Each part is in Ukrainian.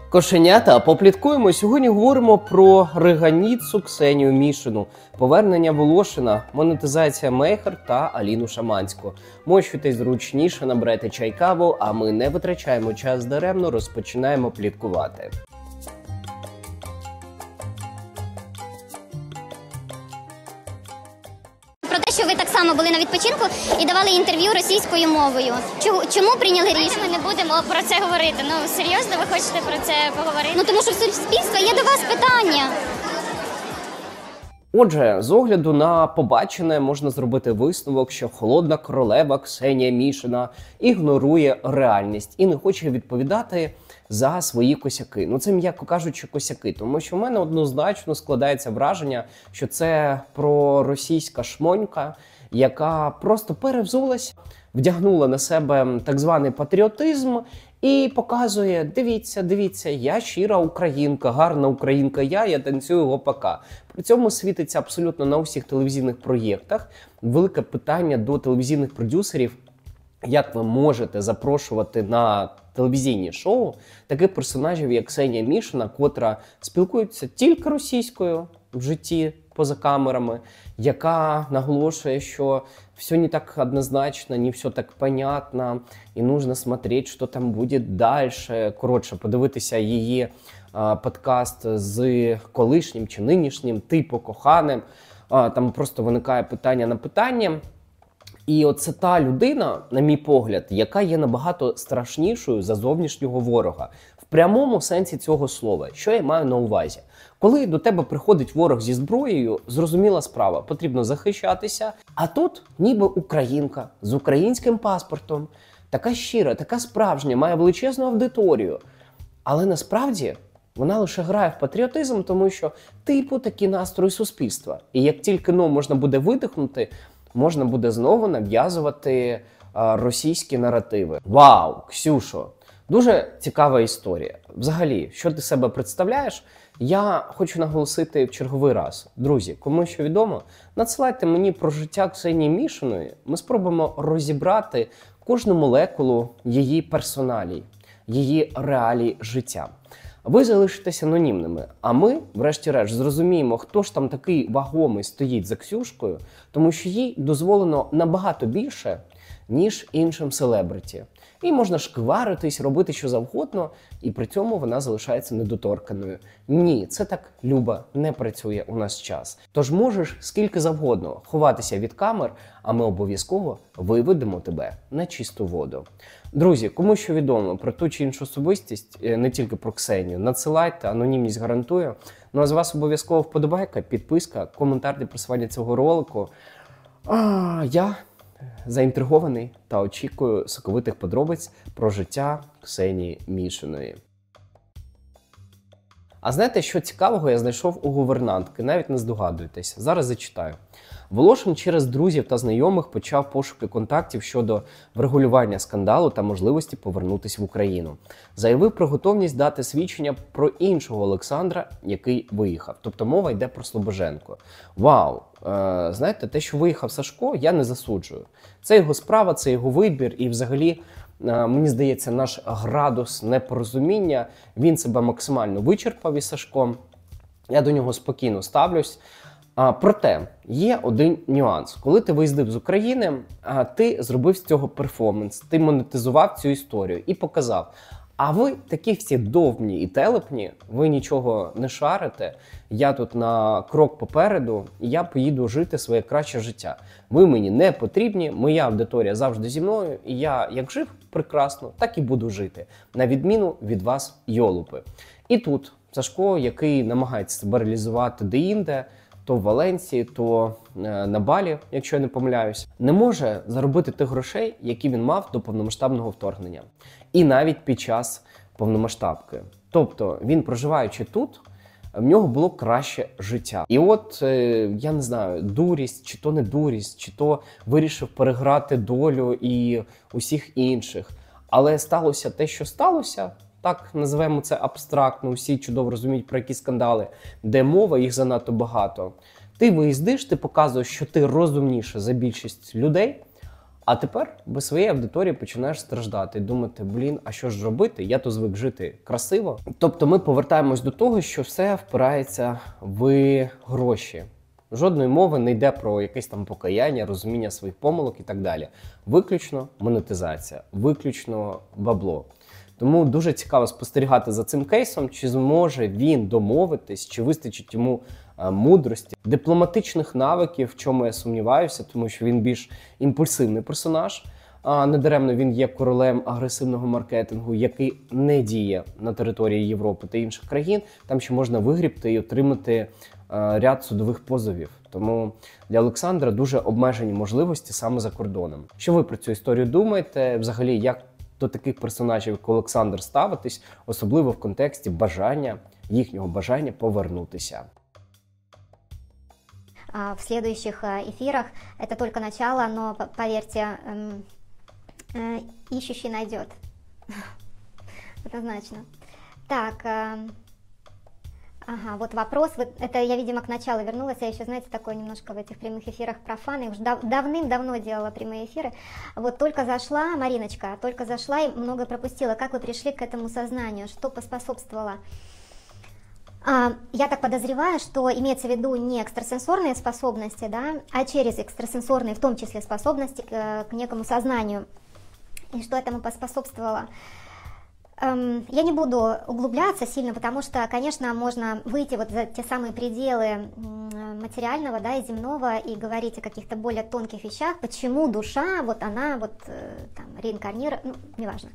Кошенята, попліткуємо. Сьогодні говоримо про Реганіцу Ксенію Мішину, повернення Волошина, монетизація Мейхер та Аліну Шаманську. Мощуйтесь зручніше, наберете чай-каву, а ми не витрачаємо час даремно, розпочинаємо пліткувати. Що ви так само були на відпочинку і давали інтерв'ю російською мовою. Чому прийняли рішення? Ми не будемо про це говорити. Ну, серйозно, ви хочете про це поговорити? Ну, тому що в суспільства є до вас питання. Отже, з огляду на побачене можна зробити висновок, що холодна королева Ксенія Мішина ігнорує реальність і не хоче відповідати за свої косяки. Ну це, м'яко кажучи, косяки, тому що в мене однозначно складається враження, що це проросійська шмонька, яка просто перевзулась, вдягнула на себе так званий патріотизм і показує: дивіться, я щира українка, гарна українка, я танцюю гопака. При цьому світиться абсолютно на усіх телевізійних проєктах. Велике питання до телевізійних продюсерів: як ви можете запрошувати на телевізійні шоу таких персонажів, як Ксенія Мішина, котра спілкується тільки російською в житті поза камерами, яка наголошує, що все не так однозначно, не все так понятно, і нужно смотреть, що там буде далі. Коротше, подивитися її подкаст з колишнім чи нинішнім, типу коханим. Там просто виникає питання на питання. І оце та людина, на мій погляд, яка є набагато страшнішою за зовнішнього ворога. В прямому сенсі цього слова. Що я маю на увазі? Коли до тебе приходить ворог зі зброєю, зрозуміла справа, потрібно захищатися. А тут ніби українка з українським паспортом, така щира, така справжня, має величезну аудиторію. Але насправді вона лише грає в патріотизм, тому що типу такі настрої суспільства. І як тільки можна буде видихнути, можна буде знову нав'язувати російські наративи. Вау, Ксюшо! Дуже цікава історія. Взагалі, що ти себе представляєш? Я хочу наголосити в черговий раз. Друзі, кому що відомо, надсилайте мені про життя Ксенії Мішиної. Ми спробуємо розібрати кожну молекулу її персоналій, її реалій життя. Ви залишитесь анонімними, а ми, врешті-решт, зрозуміємо, хто ж там такий вагомий стоїть за Ксюшкою, тому що їй дозволено набагато більше, ніж іншим селебриті. І можна шкваритись, робити що завгодно, і при цьому вона залишається недоторканою. Ні, це так, Люба, не працює у нас час. Тож можеш скільки завгодно ховатися від камер, а ми обов'язково виведемо тебе на чисту воду. Друзі, кому що відомо про ту чи іншу особистість, не тільки про Ксенію, надсилайте, анонімність гарантую. Ну а з вас обов'язково вподобайка, підписка, коментар для просування цього ролику. Я заінтригований та очікую соковитих подробиць про життя Ксенії Мішиної. А знаєте, що цікавого я знайшов у гувернантки? Навіть не здогадуєтесь. Зараз зачитаю. Волошин через друзів та знайомих почав пошуки контактів щодо врегулювання скандалу та можливості повернутися в Україну. Заявив про готовність дати свідчення про іншого Олександра, який виїхав. Тобто мова йде про Слобоженко. Вау! Знаєте, те, що виїхав Сашко, я не засуджую. Це його справа, це його вибір і взагалі, мені здається, наш градус непорозуміння, він себе максимально вичерпав із Сашком. Я до нього спокійно ставлюсь. Проте, є один нюанс. Коли ти виїздив з України, ти зробив з цього перформанс, ти монетизував цю історію і показав: а ви такі всі довбні і телепні, ви нічого не шарите, я тут на крок попереду, і я поїду жити своє краще життя. Ви мені не потрібні, моя аудиторія завжди зі мною, і я як жив прекрасно, так і буду жити, на відміну від вас, йолупи. І тут Сашко, який намагається себе реалізувати де-інде, то в Валенції, то на Балі, якщо я не помиляюсь, не може заробити тих грошей, які він мав до повномасштабного вторгнення. І навіть під час повномасштабки. Тобто він, проживаючи тут, в нього було краще життя. І от, я не знаю, дурість, чи то не дурість, чи то вирішив переграти долю і усіх інших. Але сталося те, що сталося. Так називаємо це абстрактно, всі чудово розуміють, про які скандали, де мова, їх занадто багато. Ти виїздиш, ти показуєш, що ти розумніше за більшість людей, А тепер без своєї аудиторії починаєш страждати і думати, блін, а що ж робити? Я то звик жити красиво. Тобто ми повертаємось до того, що все впирається в гроші. Жодної мови не йде про якесь там покаяння, розуміння своїх помилок і так далі. Виключно монетизація, виключно бабло. Тому дуже цікаво спостерігати за цим кейсом, чи зможе він домовитись, чи вистачить йому мудрості, дипломатичних навиків, в чому я сумніваюся, тому що він більш імпульсивний персонаж. Недаремно він є королем агресивного маркетингу, який не діє на території Європи та інших країн. Там ще можна вигрібти і отримати ряд судових позовів. Тому для Олександра дуже обмежені можливості саме за кордоном. Що ви про цю історію думаєте? Взагалі, як до таких персонажів, як Олександр, ставитись, особливо в контексті їхнього бажання повернутися? В следующих эфирах это только начало, но поверьте, ищущий найдет. Однозначно. Так, ага, вот вопрос, это я, видимо, к началу вернулась, я еще, знаете, такое немножко в этих прямых эфирах профаны, уже давным-давно делала прямые эфиры, вот только зашла, Мариночка, только зашла и многое пропустила, как вы пришли к этому сознанию, что поспособствовало? Я так подозреваю, что имеется в виду не экстрасенсорные способности, да, а через экстрасенсорные, в том числе, способности к некому сознанию, и что этому поспособствовало. Я не буду углубляться сильно, потому что, конечно, можно выйти вот за те самые пределы материального, да, и земного и говорить о каких-то более тонких вещах, почему душа, вот она вот там реинкарнирует, ну, неважно.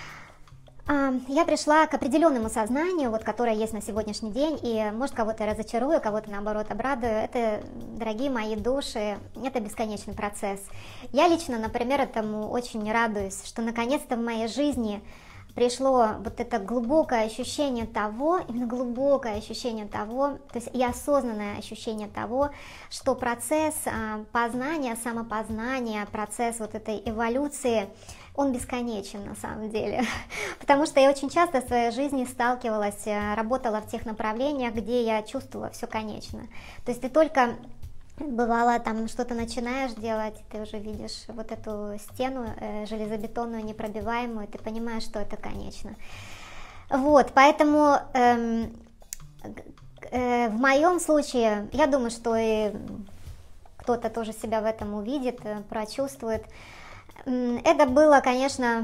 Я пришла к определенному сознанию, вот, которое есть на сегодняшний день, и может кого-то я разочарую, кого-то наоборот обрадую. Это, дорогие мои души, это бесконечный процесс. Я лично, например, этому очень радуюсь, что наконец-то в моей жизни пришло вот это глубокое ощущение того, именно глубокое ощущение того, то есть и осознанное ощущение того, что процесс познания, самопознания, процесс вот этой эволюции, он бесконечен на самом деле, потому что я очень часто в своей жизни сталкивалась, работала в тех направлениях, где я чувствовала все конечно. То есть ты только бывало там что-то начинаешь делать, ты уже видишь вот эту стену железобетонную, непробиваемую, ты понимаешь, что это конечно. Вот, поэтому в моем случае, я думаю, что и кто-то тоже себя в этом увидит, прочувствует. Это было, конечно,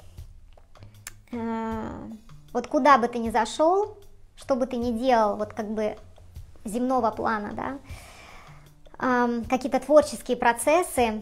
вот куда бы ты ни зашел, что бы ты ни делал, вот как бы земного плана, да, какие-то творческие процессы,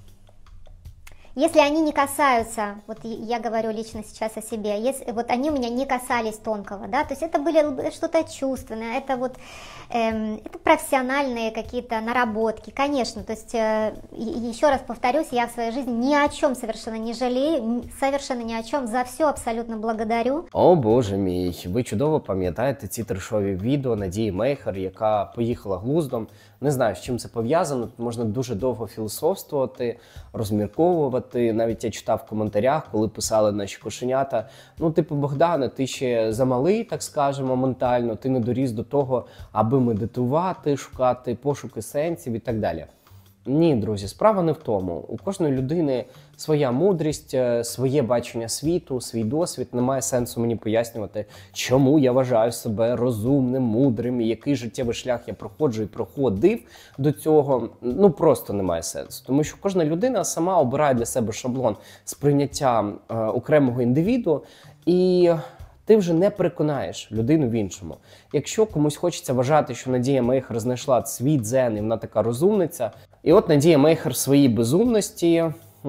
если они не касаются, вот я говорю лично сейчас о себе, если вот они у меня не касались тонкого, да, то есть это были что-то чувственное, это вот это профессиональные какие-то наработки, конечно, то есть еще раз повторюсь, я в своей жизни ни о чем совершенно не жалею, совершенно ни о чем, за все абсолютно благодарю. О боже мій, ви чудово пам'ятаєте ці трешові відео Надії Мейхер, яка поїхала глуздом. Не знаю, з чим це пов'язано, тут можна дуже довго філософствувати, розмірковувати. Навіть я читав в коментарях, коли писали наші кошенята, ну типу, Богдане, ти ще замалий, так скажемо, ментально, ти не доріс до того, аби медитувати, шукати пошуки сенсів і так далі. Ні, друзі, справа не в тому. У кожної людини своя мудрість, своє бачення світу, свій досвід. Немає сенсу мені пояснювати, чому я вважаю себе розумним, мудрим, і який життєвий шлях я проходжу і проходив до цього. Ну, просто немає сенсу. Тому що кожна людина сама обирає для себе шаблон сприйняття окремого індивіду, і ти вже не переконаєш людину в іншому. Якщо комусь хочеться вважати, що Надія Мейхер знайшла свій дзен, і вона така розумниця, і от Надія Мейхер в своїй безумності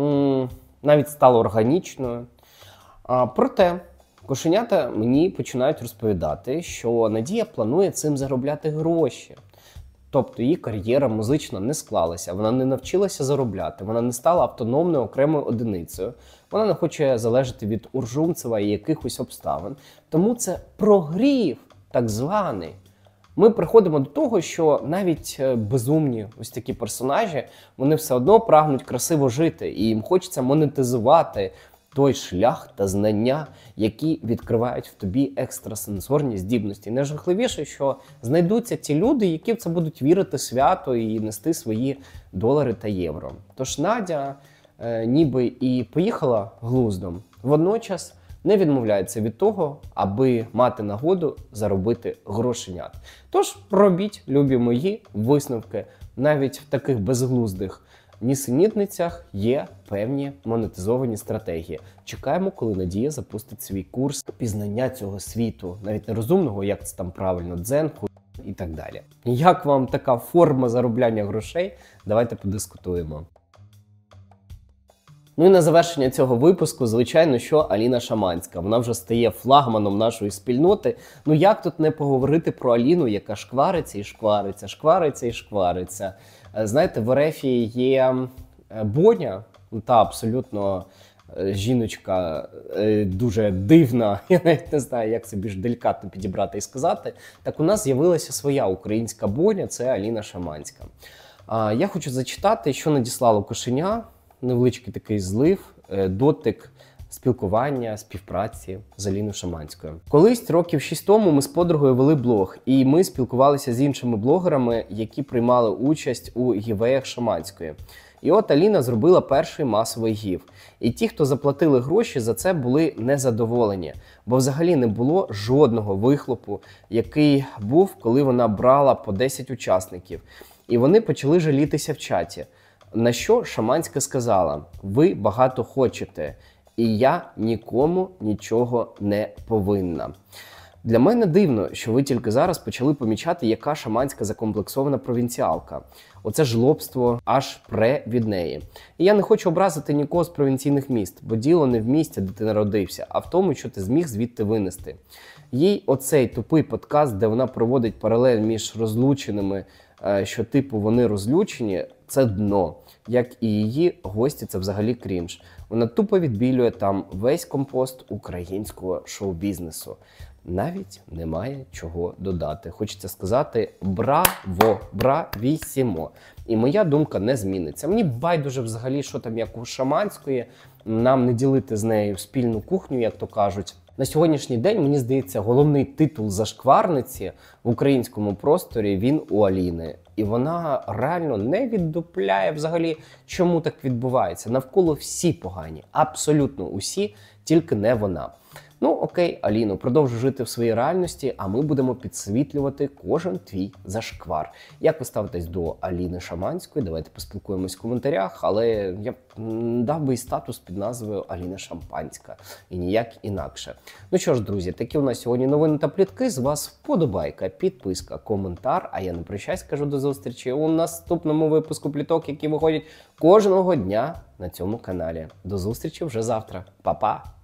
навіть стала органічною. Проте кошенята мені починають розповідати, що Надія планує цим заробляти гроші. Тобто її кар'єра музична не склалася, вона не навчилася заробляти, вона не стала автономною окремою одиницею, вона не хоче залежати від Уржумцева і якихось обставин. Тому це прогрів так званий. Ми приходимо до того, що навіть безумні ось такі персонажі, вони все одно прагнуть красиво жити, і їм хочеться монетизувати той шлях та знання, які відкривають в тобі екстрасенсорні здібності. Найжахливіше, що знайдуться ті люди, які в це будуть вірити свято і нести свої долари та євро. Тож Надя, ніби і поїхала глуздом, водночас не відмовляється від того, аби мати нагоду заробити грошенят. Тож робіть, любі мої, висновки. Навіть в таких безглуздих нісенітницях є певні монетизовані стратегії. Чекаємо, коли Надія запустить свій курс пізнання цього світу, навіть не розумного, як це там правильно, дзен, і так далі. Як вам така форма заробляння грошей? Давайте подискутуємо. Ну і на завершення цього випуску, звичайно, що Аліна Шаманська. Вона вже стає флагманом нашої спільноти. Ну як тут не поговорити про Аліну, яка шквариться і шквариться, шквариться і шквариться. Знаєте, в РФ є Боня, та абсолютно жіночка дуже дивна, я навіть не знаю, як це більш делікатно підібрати і сказати. Так у нас з'явилася своя українська Боня, це Аліна Шаманська. Я хочу зачитати, що надіслало кошеня. Невеличкий такий злив, дотик спілкування, співпраці з Аліною Шаманською. Колись, років 6 тому, ми з подругою вели блог, і ми спілкувалися з іншими блогерами, які приймали участь у гівеях Шаманської. І от Аліна зробила перший масовий гів. І ті, хто заплатили гроші, за це були незадоволені, бо взагалі не було жодного вихлопу, який був, коли вона брала по 10 учасників. І вони почали жалітися в чаті. На що Шаманська сказала: «Ви багато хочете, і я нікому нічого не повинна». Для мене дивно, що ви тільки зараз почали помічати, яка Шаманська закомплексована провінціалка. Оце жлобство аж пре від неї. І я не хочу образити нікого з провінційних міст, бо діло не в місті, де ти народився, а в тому, що ти зміг звідти винести. Їй оцей тупий подкаст, де вона проводить паралель між розлученими, що типу вони розлючені, це дно. Як і її гості, це взагалі крінж. Вона тупо відбілює там весь компост українського шоу-бізнесу. Навіть немає чого додати. Хочеться сказати браво, бравісімо. І моя думка не зміниться. Мені байдуже взагалі, що там як у Шаманської, нам не ділити з нею спільну кухню, як то кажуть. На сьогоднішній день, мені здається, головний титул зашкварниці в українському просторі, він у Аліни. І вона реально не віддупляє взагалі, чому так відбувається. Навколо всі погані, абсолютно усі, тільки не вона. Ну окей, Аліно, продовжуй жити в своїй реальності, а ми будемо підсвітлювати кожен твій зашквар. Як ви ставитесь до Аліни Шаманської? Давайте поспілкуємось в коментарях, але я дав би і статус під назвою Аліна Шампанська. І ніяк інакше. Ну що ж, друзі, такі у нас сьогодні новини та плітки. З вас вподобайка, підписка, коментар. А я не прощаюсь, кажу до зустрічі у наступному випуску пліток, які виходять кожного дня на цьому каналі. До зустрічі вже завтра. Па-па!